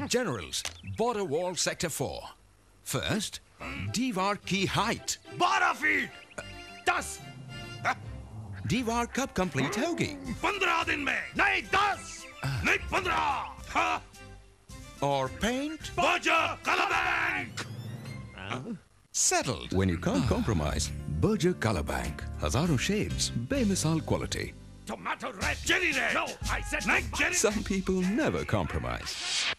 Generals, border wall sector 4. First, दीवार की height. 12 feet. 10. दीवार कब complete होगी? 15 दिन में. नहीं 10. नहीं 15. Or paint? Berger Color Bank. Settled. When you can't compromise, Berger Color Bank. Hazaron shades, bemisal quality. Tomato red, cherry red. No, I said not cherry. Some people never compromise.